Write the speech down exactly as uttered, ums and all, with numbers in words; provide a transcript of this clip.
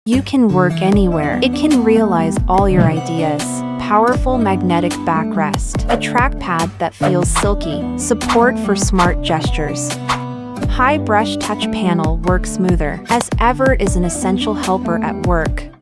You can work anywhere. It can realize all your ideas. Powerful magnetic backrest. A trackpad that feels silky. Support for smart gestures. High brush touch panel works smoother. As ever is an essential helper at work.